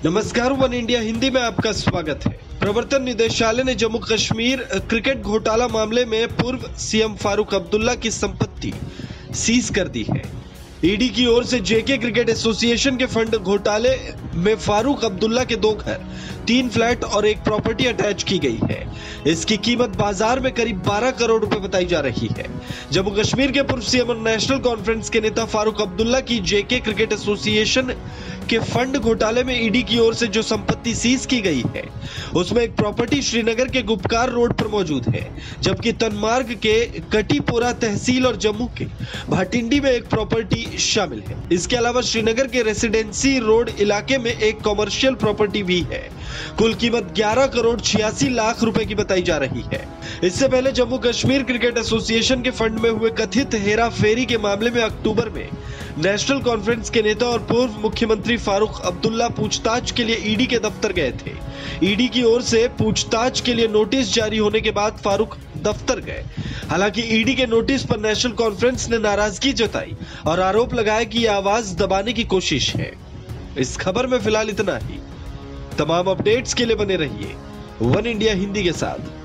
नमस्कार, one India Hindi में आपका स्वागत है। प्रवर्तन निदेशालय ने जम्मू कश्मीर क्रिकेट घोटाला मामले में पूर्व सीएम फारूक अब्दुल्ला की संपत्ति सीज कर दी है। ईडी की ओर से जेके क्रिकेट एसोसिएशन के फंड घोटाले में फारूक अब्दुल्ला के 2 घर, 3 फ्लैट और 1 प्रॉपर्टी अटैच की गई है। इसकी कीमत बाजार में करीब 12 करोड़ रुपए बताई जा रही है। जम्मू कश्मीर के पूर्व सीएम और नेशनल कॉन्फ्रेंस के नेता फारूक अब्दुल्ला की जेके क्रिकेट एसोसिएशन के फंड घोटाले में ईडी की ओर से जो संपत्ति सीज की गई है, उसमें एक प्रॉपर्टी श्रीनगर के गुपकार रोड पर मौजूद है, जबकि तनमार्ग के कटीपोरा तहसील और जम्मू के भाटिंडी में एक प्रॉपर्टी शामिल है। इसके अलावा श्रीनगर के रेसिडेंसी रोड इलाके में एक कॉमर्शियल प्रॉपर्टी भी है। कुल कीमत 11 करोड़ 86 लाख रुपए की बताई जा रही है। इससे पहले जम्मू कश्मीर क्रिकेट एसोसिएशन के फंड में हुए कथित हेरा फेरी के मामले में अक्टूबर में नेशनल कॉन्फ्रेंस के नेता और पूर्व मुख्यमंत्री फारूक अब्दुल्ला पूछताछ के लिए ईडी के दफ्तर गए थे। ईडी की ओर से पूछताछ के लिए नोटिस जारी होने के बाद फारूक दफ्तर गए। हालांकि ईडी के नोटिस पर नेशनल कॉन्फ्रेंस ने नाराजगी जताई और आरोप लगाया कि यह आवाज दबाने की कोशिश है। इस खबर में फिलहाल इतना ही। तमाम अपडेट्स के लिए बने रहिए वन इंडिया हिंदी के साथ।